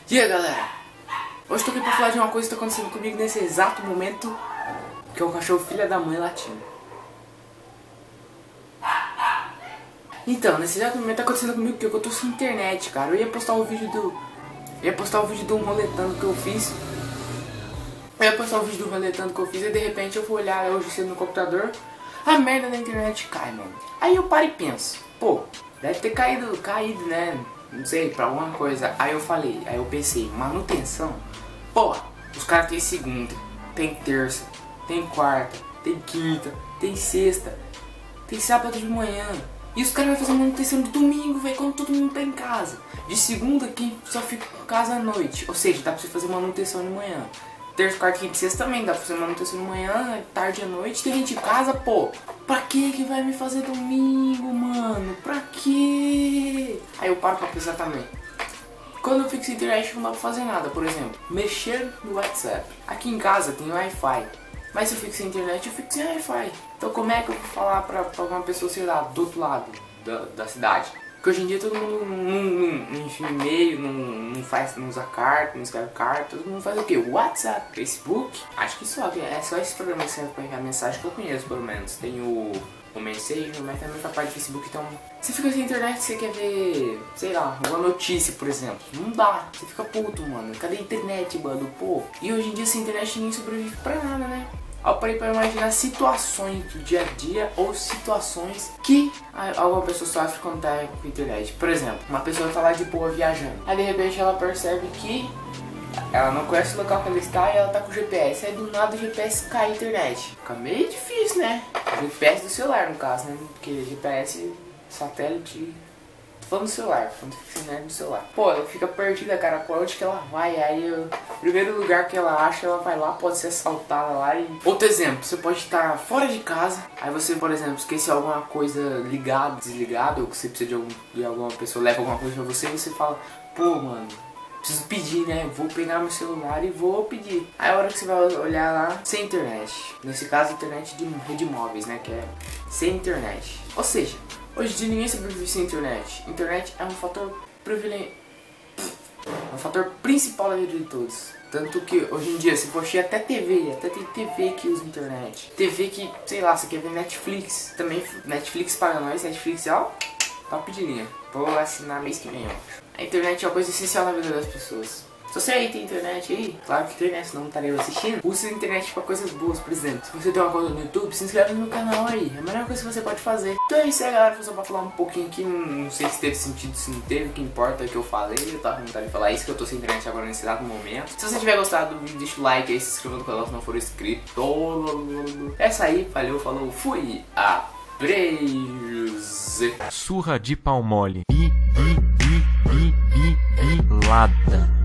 E aí galera, hoje tô aqui pra falar de uma coisa que tá acontecendo comigo nesse exato momento, que é um cachorro filha da mãe latindo. Então, nesse exato momento tá acontecendo comigo que eu tô sem internet, cara. Eu ia postar o vídeo do um roletando que eu fiz. E de repente eu vou olhar hoje cedo no computador, a merda da internet cai, mano. Aí eu paro e penso, pô, deve ter caído, né? Não sei, pra alguma coisa. Aí eu pensei, manutenção? Porra, os caras tem segunda, tem terça, tem quarta, tem quinta, tem sexta, tem sábado de manhã. E os caras vão fazer manutenção de domingo, velho, quando todo mundo tá em casa. De segunda, quem só fica em casa à noite. Ou seja, dá pra você fazer manutenção de manhã. Terça, quarta, quinta e sexta também dá pra fazer manutenção de manhã, tarde à noite. Tem gente em casa, pô. Pra que vai me fazer domingo, mano? Pra quê? Aí eu paro pra pensar também. Quando eu fico sem internet não dá pra fazer nada. Por exemplo, mexer no WhatsApp. Aqui em casa tem Wi-Fi. Mas se eu fico sem internet, eu fico sem Wi-Fi. Então como é que eu vou falar pra uma pessoa, sei lá, do outro lado da cidade? Porque hoje em dia todo mundo não enfia e-mail, não usa carta, não escreve carta. Todo mundo faz o quê? WhatsApp, Facebook. Acho que só, é só esse programa que serve pra enviar mensagem que eu conheço, pelo menos. Tem o Messenger, mas também faz parte do Facebook. Então, você fica sem internet, você quer ver, sei lá, uma notícia, por exemplo. Não dá, você fica puto, mano. Cadê a internet, mano? Pô. E hoje em dia sem internet ninguém sobrevive pra nada, né? Eu parei para imaginar situações do dia a dia ou situações que alguma pessoa sofre quando tá com internet. Por exemplo, uma pessoa tá lá de boa viajando, aí de repente ela percebe que ela não conhece o local que ela está e ela tá com o GPS. Aí do nada o GPS cai a internet. Fica meio difícil, né? O GPS do celular, no caso, né? Porque GPS, satélite... Tô falando do celular, quando fica sem internet no celular. Pô, ela fica perdida, cara, por onde que ela vai? Aí, o primeiro lugar que ela acha, ela vai lá, pode ser assaltada lá e... Outro exemplo, você pode estar fora de casa, aí você, por exemplo, esqueceu alguma coisa ligada, desligada, ou que você precisa de alguma pessoa, leva alguma coisa pra você, e você fala, pô, mano, preciso pedir, né? Vou pegar meu celular e vou pedir. Aí a hora que você vai olhar lá, sem internet. Nesse caso, internet de rede móveis, né? Que é sem internet. Ou seja, hoje em dia ninguém sobrevive sem internet. Internet é um fator principal da vida de todos. Tanto que hoje em dia, se for cheio até TV, até tem TV que usa internet. TV que, sei lá, você quer ver Netflix. Também Netflix paga nós, Netflix, ó, top de linha. Vou assinar mês que vem, ó. A internet é uma coisa essencial na vida das pessoas. Se você aí tem internet aí, claro que tem, né? Senão não estaria assistindo. Use a internet pra coisas boas, por exemplo. Se você tem uma conta no YouTube, se inscreve no meu canal aí. É a melhor coisa que você pode fazer. Então é isso aí, galera. Foi só pra falar um pouquinho aqui. Não sei se teve sentido, se não teve. O que importa é que eu falei. Eu tava com vontade de falar isso, que eu tô sem internet agora nesse exato momento. Se você tiver gostado do vídeo, deixa o like aí, se inscreva no canal se não for inscrito. Essa aí, valeu, falou, fui. Abreuse. Surra de pau mole. Lada.